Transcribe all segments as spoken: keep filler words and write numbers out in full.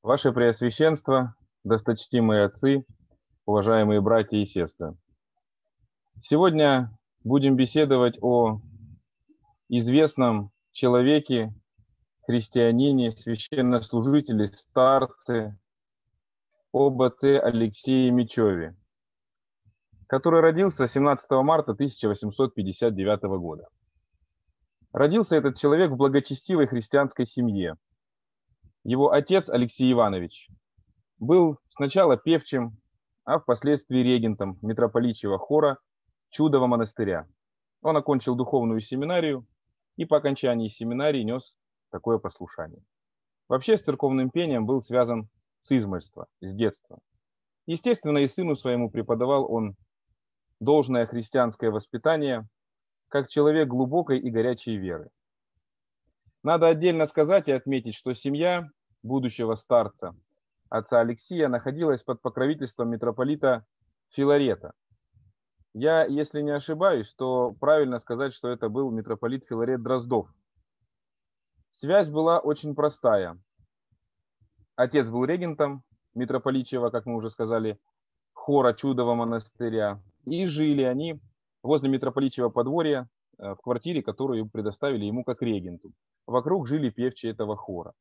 Ваше Преосвященство, досточтимые отцы, уважаемые братья и сестры. Сегодня будем беседовать о известном человеке, христианине, священнослужителе, старце, об отце Алексее Мечеве, который родился семнадцатого марта тысяча восемьсот пятьдесят девятого года. Родился этот человек в благочестивой христианской семье. Его отец Алексей Иванович был сначала певчим, а впоследствии регентом митрополичьего хора Чудового монастыря. Он окончил духовную семинарию и по окончании семинарии нес такое послушание. Вообще с церковным пением был связан с измольства, с детства. Естественно, и сыну своему преподавал он должное христианское воспитание, как человек глубокой и горячей веры. Надо отдельно сказать и отметить, что семья будущего старца, отца Алексия, находилась под покровительством митрополита Филарета. Я, если не ошибаюсь, то правильно сказать, что это был митрополит Филарет Дроздов. Связь была очень простая. Отец был регентом митрополичьего, как мы уже сказали, хора Чудового монастыря. И жили они возле митрополичьего подворья в квартире, которую предоставили ему как регенту. Вокруг жили певчие этого хора.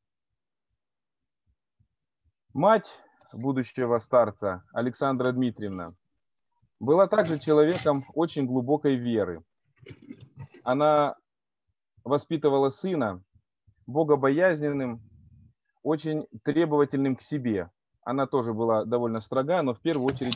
Мать будущего старца, Александра Дмитриевна, была также человеком очень глубокой веры. Она воспитывала сына богобоязненным, очень требовательным к себе. Она тоже была довольно строга, но в первую очередь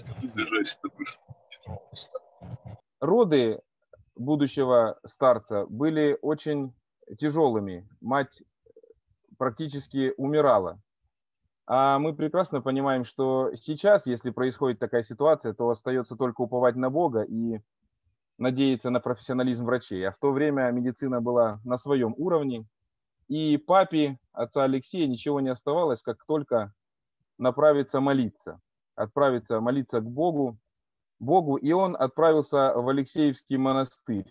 роды будущего старца были очень тяжелыми. Мать практически умирала. А мы прекрасно понимаем, что сейчас, если происходит такая ситуация, то остается только уповать на Бога и надеяться на профессионализм врачей. А в то время медицина была на своем уровне, и папе отца Алексея ничего не оставалось, как только направиться молиться, отправиться молиться к Богу, Богу, и он отправился в Алексеевский монастырь.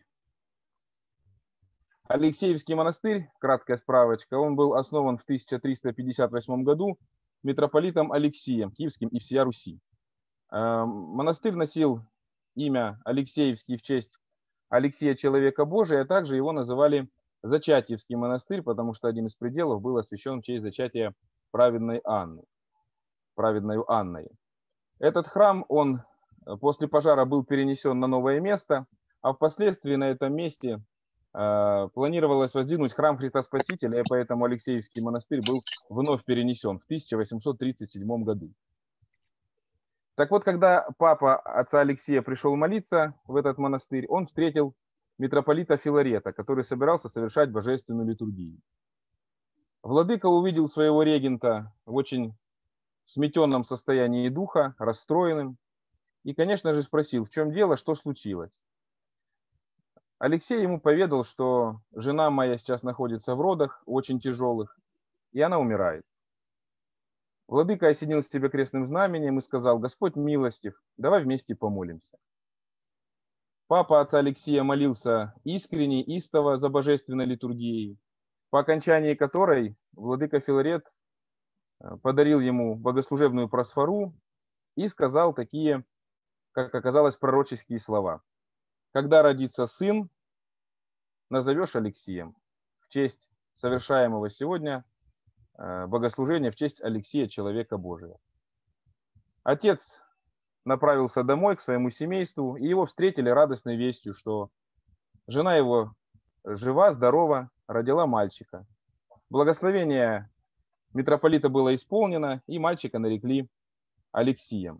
Алексеевский монастырь, краткая справочка, он был основан в тысяча триста пятьдесят восьмом году митрополитом Алексием Киевским и всея Руси. Монастырь носил имя Алексеевский в честь Алексея Человека Божия, а также его называли Зачатьевский монастырь, потому что один из пределов был освящен в честь зачатия праведной Анны, праведною Анной. Этот храм, он после пожара был перенесен на новое место, а впоследствии на этом месте э, планировалось воздвигнуть храм Христа Спасителя, и поэтому Алексеевский монастырь был вновь перенесен в тысяча восемьсот тридцать седьмом году. Так вот, когда папа отца Алексея пришел молиться в этот монастырь, он встретил митрополита Филарета, который собирался совершать божественную литургию. Владыка увидел своего регента в очень сметенном состоянии духа, расстроенным, и, конечно же, спросил, в чем дело, что случилось. Алексей ему поведал, что жена моя сейчас находится в родах, очень тяжелых, и она умирает. Владыка осенил себя крестным знамением и сказал: Господь милостив, давай вместе помолимся. Папа отца Алексея молился искренне, истово за божественной литургией, по окончании которой владыка Филарет подарил ему богослужебную просфору и сказал такие, как оказалось, пророческие слова. Когда родится сын, назовешь Алексеем, в честь совершаемого сегодня богослужения, в честь Алексея, человека Божия. Отец направился домой к своему семейству, и его встретили радостной вестью, что жена его жива, здорова, родила мальчика. Благословение митрополита было исполнено, и мальчика нарекли Алексием.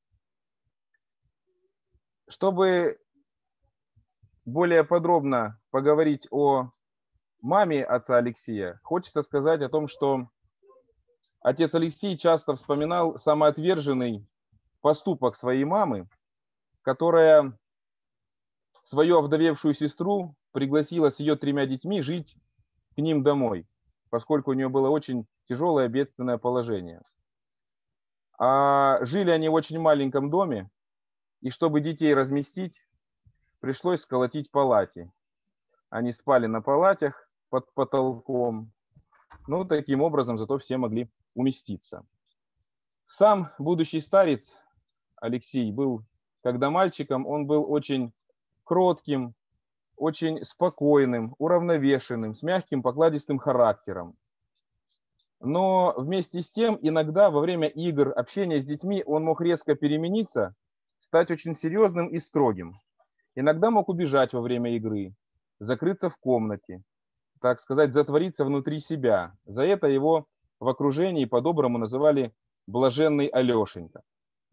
Чтобы более подробно поговорить о маме отца Алексея, хочется сказать о том, что отец Алексей часто вспоминал самоотверженный поступок своей мамы, которая свою овдовевшую сестру пригласила с ее тремя детьми жить к ним домой, поскольку у нее было очень тяжелое бедственное положение. А жили они в очень маленьком доме, и чтобы детей разместить, пришлось сколотить палати. Они спали на палатях под потолком. Ну, таким образом, зато все могли уместиться. Сам будущий старец Алексей был, когда мальчиком, он был очень кротким, очень спокойным, уравновешенным, с мягким, покладистым характером. Но вместе с тем, иногда во время игр, общения с детьми, он мог резко перемениться, стать очень серьезным и строгим. Иногда мог убежать во время игры, закрыться в комнате, так сказать, затвориться внутри себя. За это его в окружении по-доброму называли блаженный Алешенька.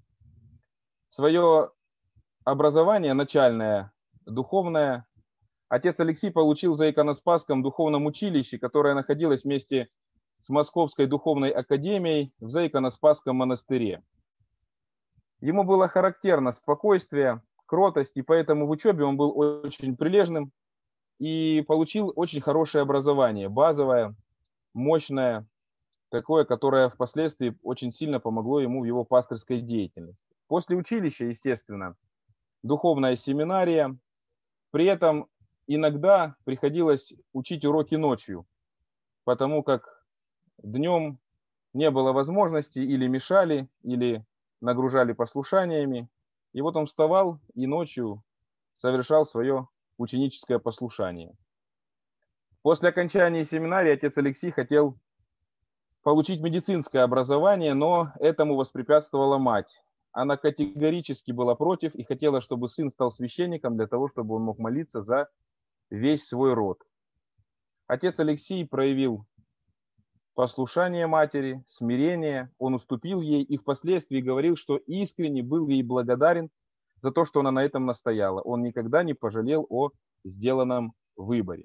Свое образование начальное, духовное, отец Алексей получил в Заиконоспасском духовном училище, которое находилось вместе с Московской духовной академией в Заиконоспасском монастыре. Ему было характерно спокойствие, кротость, и поэтому в учебе он был очень прилежным и получил очень хорошее образование, базовое, мощное, такое, которое впоследствии очень сильно помогло ему в его пастырской деятельности. После училища, естественно, духовная семинария, при этом иногда приходилось учить уроки ночью, потому как днем не было возможности, или мешали, или нагружали послушаниями. И вот он вставал и ночью совершал свое ученическое послушание. После окончания семинарии отец Алексей хотел получить медицинское образование, но этому воспрепятствовала мать. Она категорически была против и хотела, чтобы сын стал священником для того, чтобы он мог молиться за весь свой род. Отец Алексей проявил послушание матери, смирение, он уступил ей и впоследствии говорил, что искренне был ей благодарен за то, что она на этом настояла. Он никогда не пожалел о сделанном выборе.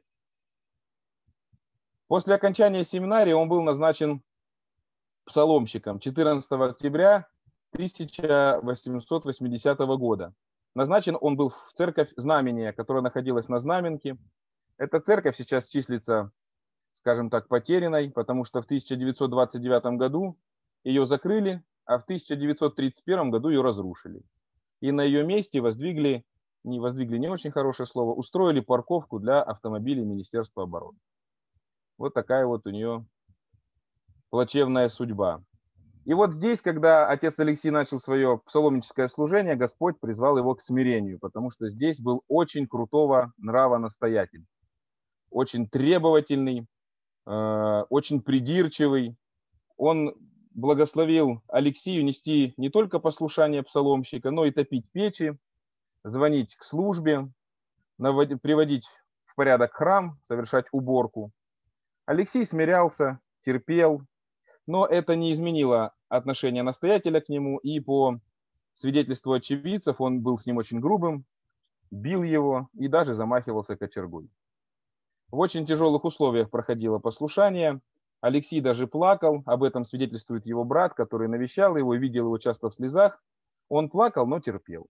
После окончания семинарии он был назначен псаломщиком четырнадцатого октября тысяча восемьсот восьмидесятого года. Назначен он был в церковь Знамения, которая находилась на Знаменке. Эта церковь сейчас числится, скажем так, потерянной, потому что в тысяча девятьсот двадцать девятом году ее закрыли, а в тысяча девятьсот тридцать первом году ее разрушили. И на ее месте воздвигли, не воздвигли не очень хорошее слово, устроили парковку для автомобилей Министерства обороны. Вот такая вот у нее плачевная судьба. И вот здесь, когда отец Алексей начал свое псаломническое служение, Господь призвал его к смирению, потому что здесь был очень крутого нрава настоятель, очень требовательный, очень придирчивый. Он благословил Алексею нести не только послушание псаломщика, но и топить печи, звонить к службе, приводить в порядок храм, совершать уборку. Алексей смирялся, терпел, но это не изменило отношение настоятеля к нему, и по свидетельству очевидцев он был с ним очень грубым, бил его и даже замахивался кочергой. В очень тяжелых условиях проходило послушание. Алексей даже плакал, об этом свидетельствует его брат, который навещал его и видел его часто в слезах. Он плакал, но терпел.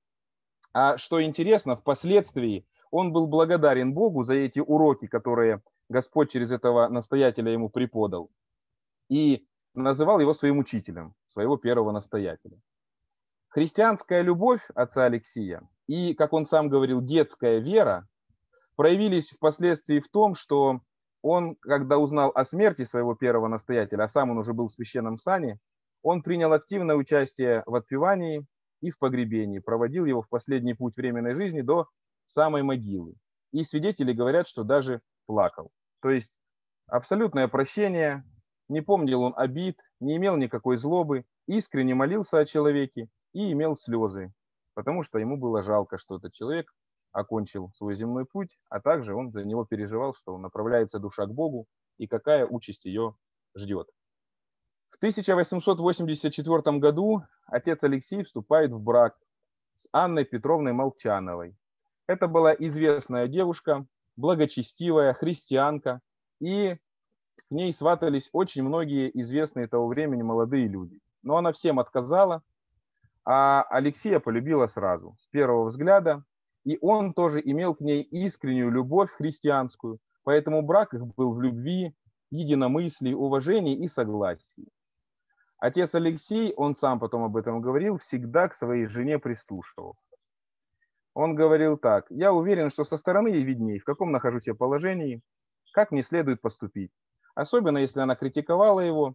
А что интересно, впоследствии он был благодарен Богу за эти уроки, которые Господь через этого настоятеля ему преподал, и называл его своим учителем, своего первого настоятеля. Христианская любовь отца Алексия и, как он сам говорил, детская вера проявились впоследствии в том, что он, когда узнал о смерти своего первого настоятеля, а сам он уже был в священном сане, он принял активное участие в отпевании и в погребении, проводил его в последний путь временной жизни до самой могилы. И свидетели говорят, что даже плакал. То есть абсолютное прощение, не помнил он обид, не имел никакой злобы, искренне молился о человеке и имел слезы, потому что ему было жалко, что этот человек окончил свой земной путь, а также он за него переживал, что направляется душа к Богу и какая участь ее ждет. В тысяча восемьсот восемьдесят четвёртом году отец Алексей вступает в брак с Анной Петровной Молчановой. Это была известная девушка, благочестивая, христианка, и к ней сватались очень многие известные того времени молодые люди. Но она всем отказала, а Алексея полюбила сразу, с первого взгляда, и он тоже имел к ней искреннюю любовь христианскую, поэтому брак их был в любви, единомыслии, уважении и согласии. Отец Алексей, он сам потом об этом говорил, всегда к своей жене прислушивался. Он говорил так: «Я уверен, что со стороны ей видней, в каком нахожусь я положении, как мне следует поступить. Особенно, если она критиковала его,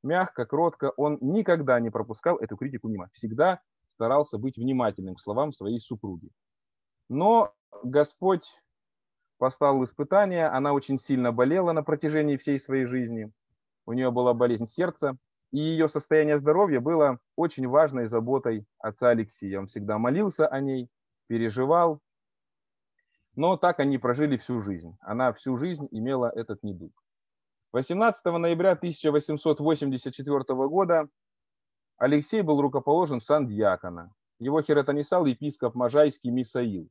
мягко, кротко. Он никогда не пропускал эту критику мимо. Всегда старался быть внимательным к словам своей супруги. Но Господь поставил испытание. Она очень сильно болела на протяжении всей своей жизни. У нее была болезнь сердца. И ее состояние здоровья было очень важной заботой отца Алексия. Он всегда молился о ней, переживал. Но так они прожили всю жизнь. Она всю жизнь имела этот недуг. восемнадцатого ноября тысяча восемьсот восемьдесят четвёртого года Алексей был рукоположен в сан диакона. Его хиротонисал епископ Можайский Мисаил.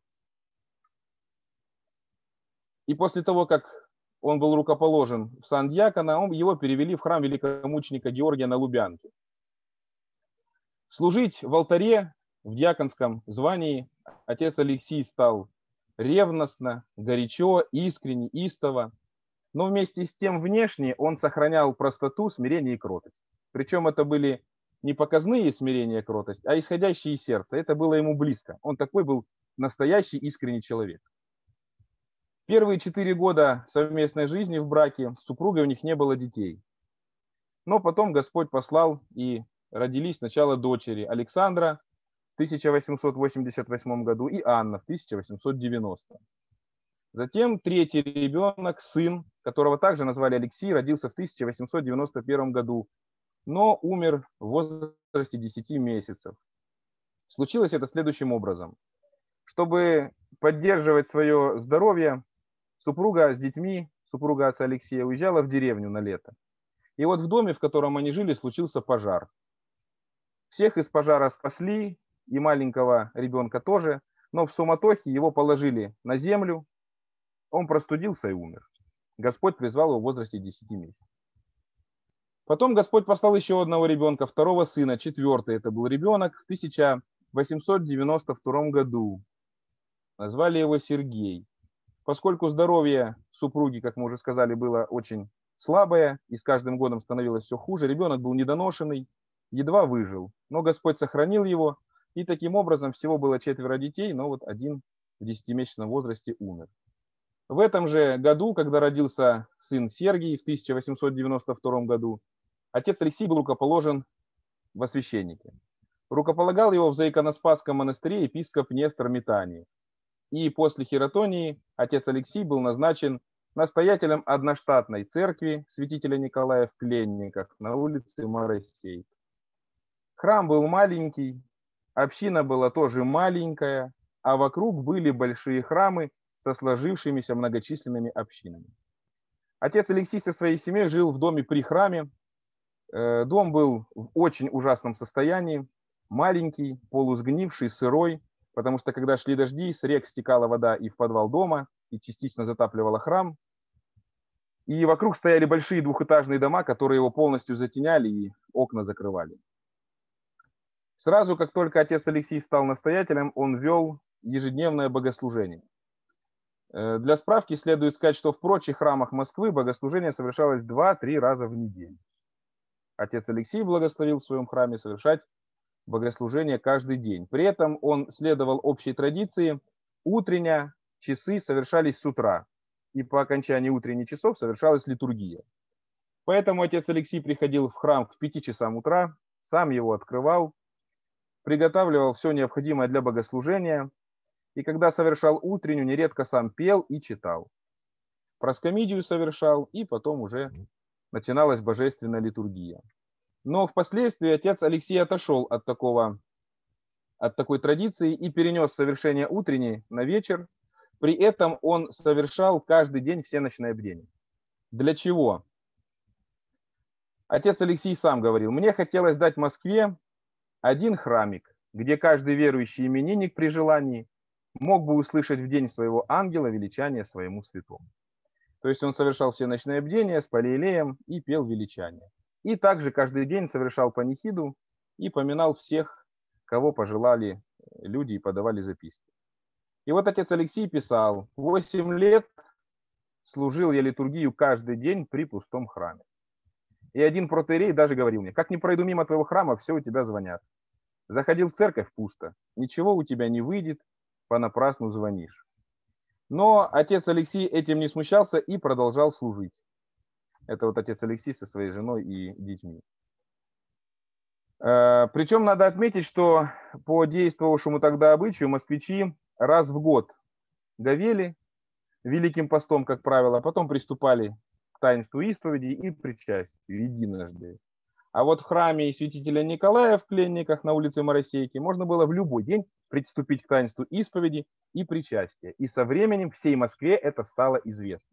И после того, как он был рукоположен в сан диакона, он, его перевели в храм великомученика Георгия на Лубянке. Служить в алтаре в диаконском звании отец Алексий стал ревностно, горячо, искренне, истово. Но вместе с тем внешне он сохранял простоту, смирение и кротость. Причем это были не показные смирение и кротость, а исходящие из сердца. Это было ему близко. Он такой был настоящий искренний человек. Первые четыре года совместной жизни в браке с супругой у них не было детей. Но потом Господь послал, и родились сначала дочери Александра в тысяча восемьсот восемьдесят восьмом году и Анна в тысяча восемьсот девяностом. Затем третий ребенок, сын, которого также назвали Алексей, родился в тысяча восемьсот девяносто первом году, но умер в возрасте десяти месяцев. Случилось это следующим образом. Чтобы поддерживать свое здоровье, супруга с детьми, супруга отца Алексея, уезжала в деревню на лето. И вот в доме, в котором они жили, случился пожар. Всех из пожара спасли, и маленького ребенка тоже, но в суматохе его положили на землю. Он простудился и умер. Господь призвал его в возрасте десяти месяцев. Потом Господь послал еще одного ребенка, второго сына, четвертый это был ребенок, в тысяча восемьсот девяносто втором году. Назвали его Сергей. Поскольку здоровье супруги, как мы уже сказали, было очень слабое и с каждым годом становилось все хуже, ребенок был недоношенный, едва выжил. Но Господь сохранил его, и таким образом всего было четверо детей, но вот один в десятимесячном возрасте умер. В этом же году, когда родился сын Сергий в тысяча восемьсот девяносто втором году, отец Алексий был рукоположен во священнике. Рукополагал его в Заиконоспасском монастыре епископ Нестор Метаний. И после хиротонии отец Алексий был назначен настоятелем одноштатной церкви святителя Николая в Пленниках на улице Моросей. Храм был маленький, община была тоже маленькая, а вокруг были большие храмы со сложившимися многочисленными общинами. Отец Алексий со своей семьей жил в доме при храме. Дом был в очень ужасном состоянии, маленький, полусгнивший, сырой, потому что когда шли дожди, с рек стекала вода и в подвал дома, и частично затапливала храм. И вокруг стояли большие двухэтажные дома, которые его полностью затеняли и окна закрывали. Сразу, как только отец Алексий стал настоятелем, он вел ежедневное богослужение. Для справки следует сказать, что в прочих храмах Москвы богослужение совершалось два-три раза в неделю. Отец Алексей благословил в своем храме совершать богослужение каждый день. При этом он следовал общей традиции. Утренние часы совершались с утра, и по окончании утренних часов совершалась литургия. Поэтому отец Алексей приходил в храм к пяти часам утра, сам его открывал, приготавливал все необходимое для богослужения, и когда совершал утреннюю, нередко сам пел и читал. Проскомидию совершал, и потом уже начиналась божественная литургия. Но впоследствии отец Алексей отошел от, такого, от такой традиции и перенес совершение утренней на вечер. При этом он совершал каждый день всеночное бдение. Для чего? Отец Алексей сам говорил: мне хотелось дать Москве один храмик, где каждый верующий именинник при желании мог бы услышать в день своего ангела величание своему святому. То есть он совершал всеночное бдение с палиелеем и пел величание. И также каждый день совершал панихиду и поминал всех, кого пожелали люди, и подавали записки. И вот отец Алексей писал: восемь лет служил я литургию каждый день при пустом храме. И один протоиерей даже говорил мне: как не пройду мимо твоего храма, все у тебя звонят. Заходил в церковь — пусто, ничего у тебя не выйдет, понапрасну звонишь. Но отец Алексей этим не смущался и продолжал служить. Это вот отец Алексей со своей женой и детьми. Причем надо отметить, что по действовавшему тогда обычаю москвичи раз в год говели Великим постом, как правило, а потом приступали к таинству исповеди и причастию единожды. А вот в храме святителя Николая в Пленниках на улице Моросейки можно было в любой день приступить к таинству исповеди и причастия. И со временем всей Москве это стало известно.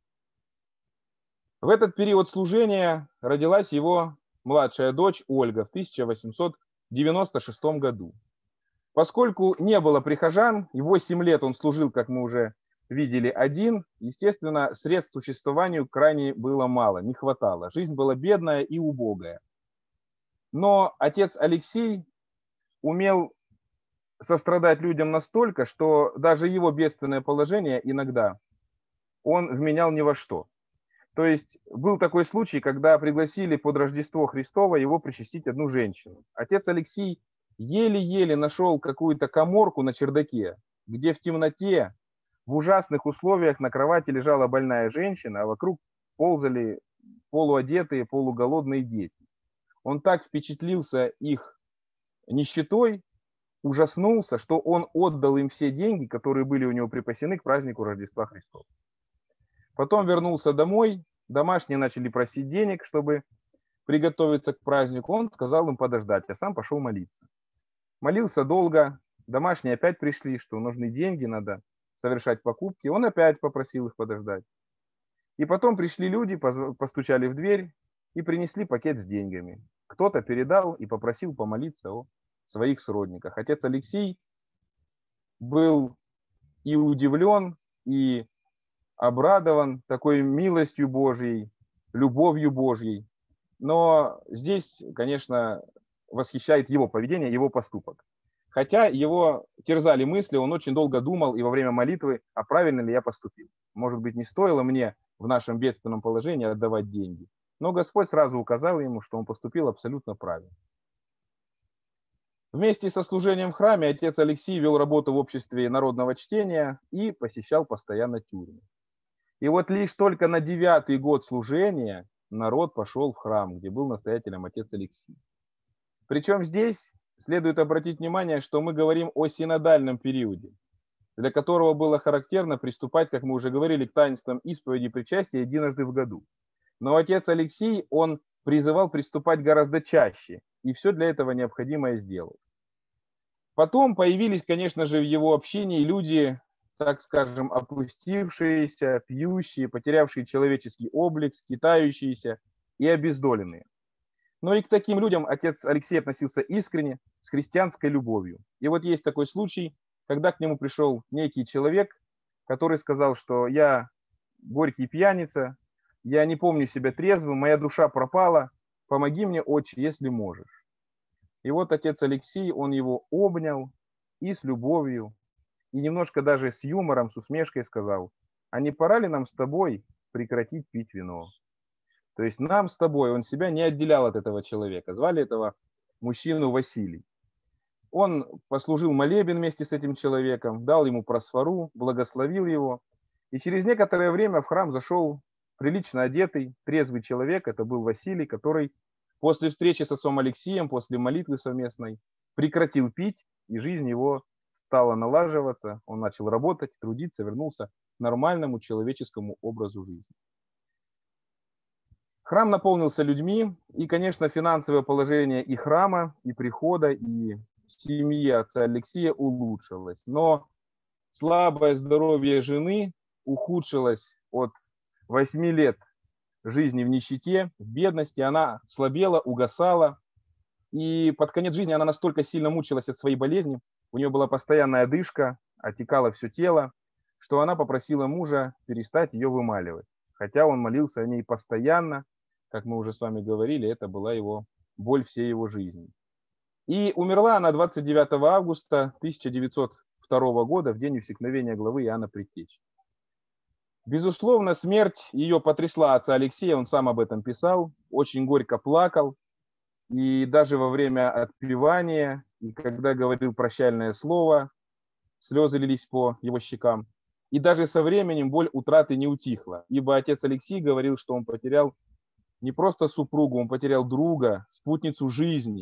В этот период служения родилась его младшая дочь Ольга в тысяча восемьсот девяносто шестом году. Поскольку не было прихожан, и восемь лет он служил, как мы уже видели, один, естественно, средств к существованию крайне было мало, не хватало. Жизнь была бедная и убогая. Но отец Алексей умел сострадать людям настолько, что даже его бедственное положение иногда он вменял ни во что. То есть был такой случай, когда пригласили под Рождество Христово его причастить одну женщину. Отец Алексей еле-еле нашел какую-то каморку на чердаке, где в темноте, в ужасных условиях на кровати лежала больная женщина, а вокруг ползали полуодетые, полуголодные дети. Он так впечатлился их нищетой, ужаснулся, что он отдал им все деньги, которые были у него припасены к празднику Рождества Христова. Потом вернулся домой, домашние начали просить денег, чтобы приготовиться к празднику. Он сказал им подождать, а сам пошел молиться. Молился долго, домашние опять пришли, что нужны деньги, надо совершать покупки. Он опять попросил их подождать. И потом пришли люди, постучали в дверь и принесли пакет с деньгами. Кто-то передал и попросил помолиться о своих сродниках. Отец Алексей был и удивлен, и обрадован такой милостью Божьей, любовью Божьей. Но здесь, конечно, восхищает его поведение, его поступок. Хотя его терзали мысли, он очень долго думал и во время молитвы, а правильно ли я поступил. Может быть, не стоило мне в нашем бедственном положении отдавать деньги. Но Господь сразу указал ему, что он поступил абсолютно правильно. Вместе со служением в храме отец Алексей вел работу в обществе народного чтения и посещал постоянно тюрьмы. И вот лишь только на девятый год служения народ пошел в храм, где был настоятелем отец Алексей. Причем здесь следует обратить внимание, что мы говорим о синодальном периоде, для которого было характерно приступать, как мы уже говорили, к таинствам исповеди и причастия единожды в году. Но отец Алексей, он призывал приступать гораздо чаще, и все для этого необходимое сделал. Потом появились, конечно же, в его общении люди, так скажем, опустившиеся, пьющие, потерявшие человеческий облик, скитающиеся и обездоленные. Но и к таким людям отец Алексей относился искренне, с христианской любовью. И вот есть такой случай, когда к нему пришел некий человек, который сказал, что я горький пьяница, я не помню себя трезвым, моя душа пропала, помоги мне, отче, если можешь. И вот отец Алексей, он его обнял и с любовью, и немножко даже с юмором, с усмешкой сказал: а не пора ли нам с тобой прекратить пить вино? То есть нам с тобой, он себя не отделял от этого человека. Звали этого мужчину Василий. Он послужил молебен вместе с этим человеком, дал ему просфору, благословил его. И через некоторое время в храм зашел прилично одетый, трезвый человек. Это был Василий, который после встречи с отцом Алексеем, после молитвы совместной, прекратил пить, и жизнь его стала налаживаться. Он начал работать, трудиться, вернулся к нормальному человеческому образу жизни. Храм наполнился людьми, и, конечно, финансовое положение и храма, и прихода, и семьи отца Алексея улучшилось. Но слабое здоровье жены ухудшилось от восьми лет жизни в нищете, в бедности. Она слабела, угасала, и под конец жизни она настолько сильно мучилась от своей болезни, у нее была постоянная одышка, отекало все тело, что она попросила мужа перестать ее вымаливать. Хотя он молился о ней постоянно, как мы уже с вами говорили, это была его боль всей его жизни. И умерла она двадцать девятого августа тысяча девятьсот второго года, в день усекновения главы Иоанна Предтечи. Безусловно, смерть ее потрясла отца Алексея, он сам об этом писал, очень горько плакал, и даже во время отпевания, и когда говорил прощальное слово, слезы лились по его щекам. И даже со временем боль утраты не утихла, ибо отец Алексей говорил, что он потерял не просто супругу, он потерял друга, спутницу жизни,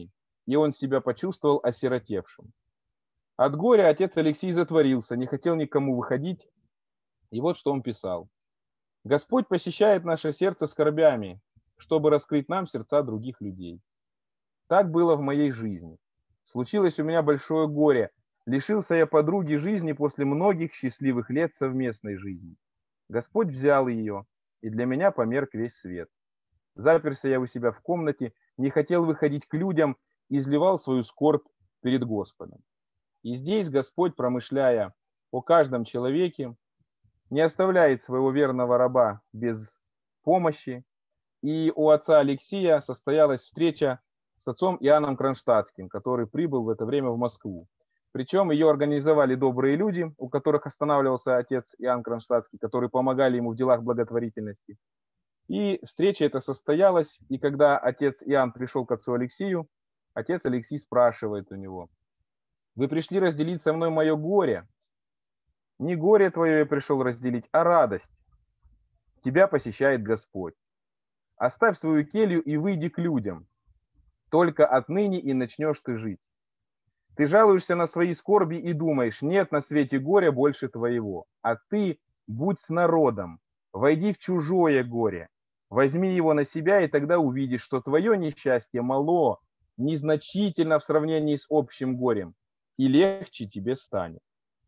и он себя почувствовал осиротевшим. От горя отец Алексий затворился, не хотел никому выходить, и вот что он писал. «Господь посещает наше сердце скорбями, чтобы раскрыть нам сердца других людей. Так было в моей жизни. Случилось у меня большое горе. Лишился я подруги жизни после многих счастливых лет совместной жизни. Господь взял ее, и для меня померк весь свет. Заперся я у себя в комнате, не хотел выходить к людям, изливал свою скорбь перед Господом. И здесь Господь, промышляя о каждом человеке, не оставляет своего верного раба без помощи. И у отца Алексия состоялась встреча с отцом Иоанном Кронштадтским, который прибыл в это время в Москву. Причем ее организовали добрые люди, у которых останавливался отец Иоанн Кронштадтский, которые помогали ему в делах благотворительности. И встреча эта состоялась, и когда отец Иоанн пришел к отцу Алексию, отец Алексий спрашивает у него: «Вы пришли разделить со мной мое горе? Не горе твое я пришел разделить, а радость. Тебя посещает Господь. Оставь свою келью и выйди к людям. Только отныне и начнешь ты жить. Ты жалуешься на свои скорби и думаешь: нет на свете горя больше твоего. А ты будь с народом, войди в чужое горе, возьми его на себя, и тогда увидишь, что твое несчастье мало, незначительно в сравнении с общим горем, и легче тебе станет».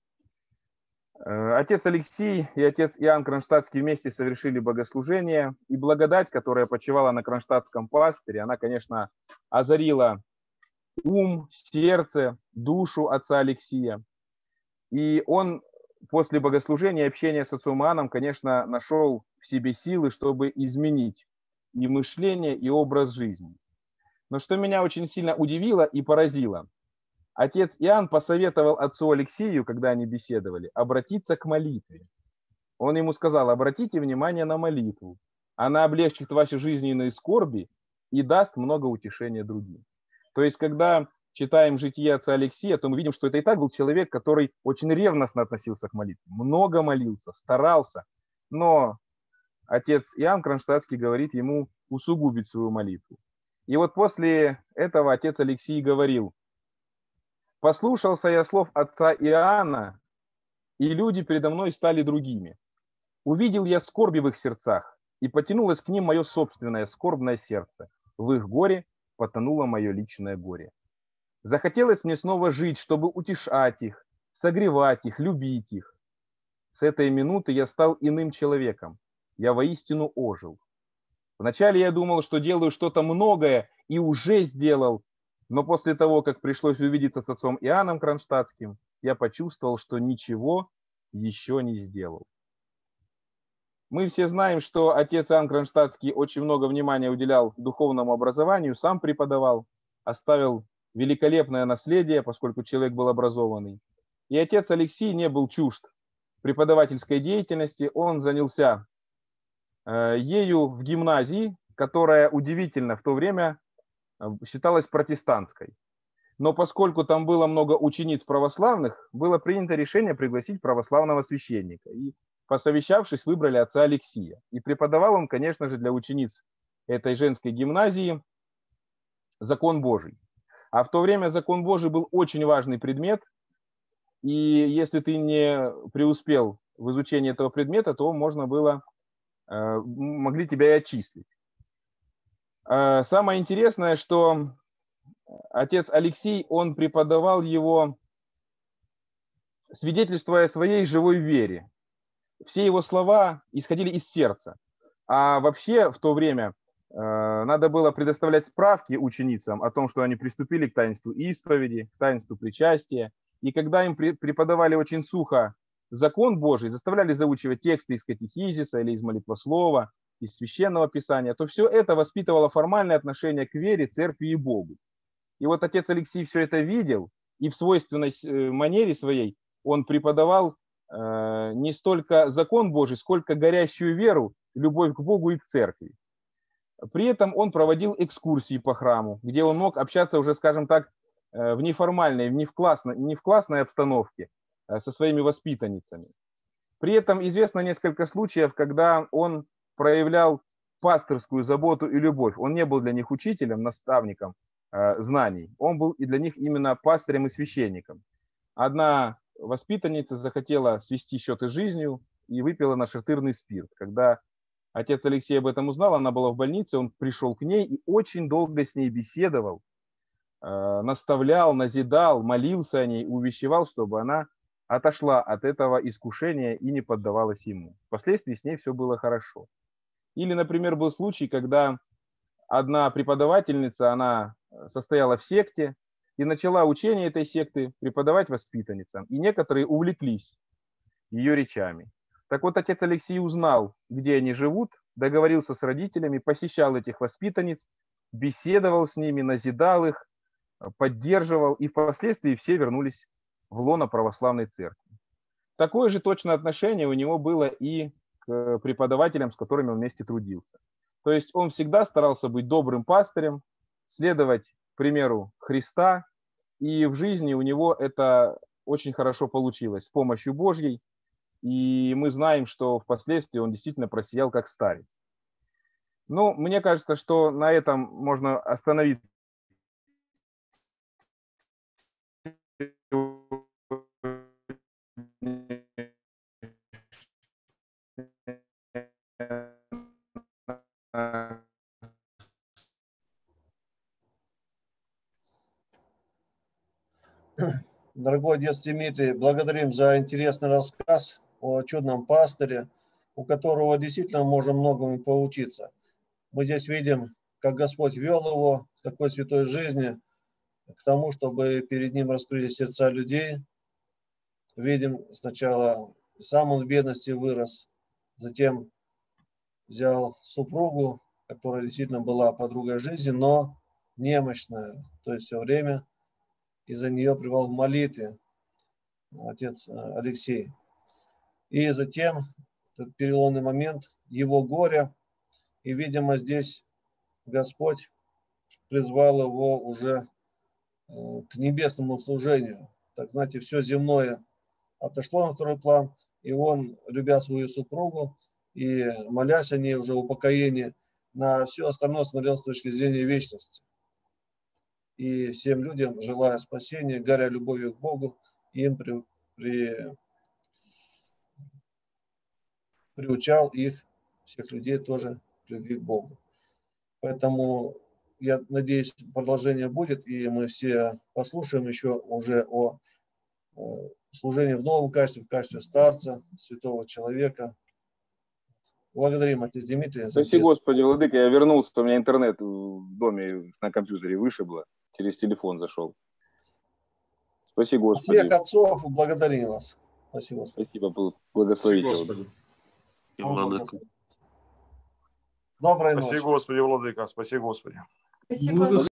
Отец Алексий и отец Иоанн Кронштадтский вместе совершили богослужение, и благодать, которая почивала на кронштадтском пастыре, она, конечно, озарила ум, сердце, душу отца Алексия. И он после богослужения и общения с отцом Иоанном, конечно, нашел в себе силы, чтобы изменить и мышление, и образ жизни. Но что меня очень сильно удивило и поразило, отец Иоанн посоветовал отцу Алексию, когда они беседовали, обратиться к молитве. Он ему сказал: обратите внимание на молитву. Она облегчит ваши жизненные скорби и даст много утешения другим. То есть, когда читаем житие отца Алексия, то мы видим, что это и так был человек, который очень ревностно относился к молитве, много молился, старался. Но отец Иоанн Кронштадтский говорит ему усугубить свою молитву. И вот после этого отец Алексий говорил: «Послушался я слов отца Иоанна, и люди передо мной стали другими. Увидел я скорби в их сердцах, и потянулось к ним мое собственное скорбное сердце. В их горе потонуло мое личное горе. Захотелось мне снова жить, чтобы утешать их, согревать их, любить их. С этой минуты я стал иным человеком. Я воистину ожил. Вначале я думал, что делаю что-то многое, и уже сделал, но после того, как пришлось увидеться с отцом Иоанном Кронштадтским, я почувствовал, что ничего еще не сделал». Мы все знаем, что отец Иоанн Кронштадтский очень много внимания уделял духовному образованию, сам преподавал, оставил великолепное наследие, поскольку человек был образованный. И отец Алексий не был чужд преподавательской деятельности, он занялся э, ею в гимназии, которая удивительно в то время считалась протестантской. Но поскольку там было много учениц православных, было принято решение пригласить православного священника. И, посовещавшись, выбрали отца Алексия. И преподавал он, конечно же, для учениц этой женской гимназии закон Божий. А в то время закон Божий был очень важный предмет. И если ты не преуспел в изучении этого предмета, то можно было, могли тебя и отчислить. Самое интересное, что отец Алексий, он преподавал его, свидетельствуя о своей живой вере. Все его слова исходили из сердца. А вообще в то время э, надо было предоставлять справки ученицам о том, что они приступили к таинству исповеди, к таинству причастия. И когда им преподавали очень сухо закон Божий, заставляли заучивать тексты из катехизиса или из молитвослова, из священного писания, то все это воспитывало формальное отношение к вере, церкви и Богу. И вот отец Алексий все это видел, и в свойственной манере своей он преподавал э, не столько закон Божий, сколько горящую веру, любовь к Богу и к церкви. При этом он проводил экскурсии по храму, где он мог общаться уже, скажем так, э, в неформальной, не в классной, не в классной обстановке э, со своими воспитанницами. При этом известно несколько случаев, когда он проявлял пастырскую заботу и любовь. Он не был для них учителем, наставником, э, знаний. Он был и для них именно пастырем и священником. Одна воспитанница захотела свести счеты с жизнью и выпила нашатырный спирт. Когда отец Алексей об этом узнал, она была в больнице, он пришел к ней и очень долго с ней беседовал, э, наставлял, назидал, молился о ней, увещевал, чтобы она отошла от этого искушения и не поддавалась ему. Впоследствии с ней все было хорошо. Или, например, был случай, когда одна преподавательница, она состояла в секте и начала учение этой секты преподавать воспитанницам. И некоторые увлеклись ее речами. Так вот, отец Алексей узнал, где они живут, договорился с родителями, посещал этих воспитанниц, беседовал с ними, назидал их, поддерживал, и впоследствии все вернулись в лоно православной церкви. Такое же точное отношение у него было и к преподавателям, с которыми он вместе трудился. То есть он всегда старался быть добрым пастырем, следовать примеру Христа, и в жизни у него это очень хорошо получилось с помощью Божьей, и мы знаем, что впоследствии он действительно просиял как старец. Ну, мне кажется, что на этом можно остановиться. Дорогой отец Дмитрий, благодарим за интересный рассказ о чудном пастыре, у которого действительно можем многому поучиться. Мы здесь видим, как Господь вел его к такой святой жизни, к тому, чтобы перед ним раскрыли сердца людей. Видим, сначала сам он в бедности вырос, затем взял супругу, которая действительно была подругой жизни, но немощная, то есть все время из-за нее пребывал в молитве отец Алексей. И затем, этот переломный момент, его горя, и, видимо, здесь Господь призвал его уже к небесному служению. Так, знаете, все земное отошло на второй план, и он, любя свою супругу и молясь о ней уже в упокоении, на все остальное смотрел с точки зрения вечности. И всем людям, желая спасения, горя любовью к Богу, им при, при, приучал их, всех людей тоже к любви к Богу. Поэтому я надеюсь, продолжение будет, и мы все послушаем еще уже о служении в новом качестве, в качестве старца, святого человека. Благодарим, отец Дмитрий. Спасибо, Господи, владыка, я вернулся, у меня интернет в доме на компьютере вышибло, через телефон зашел. Спасибо, Господи. Всех отцов благодарим вас. Спасибо, Господи. Спасибо, благословите. Господи. Доброй ночи. Спасибо, Господи, владыка, спасибо, Господи. Спасибо.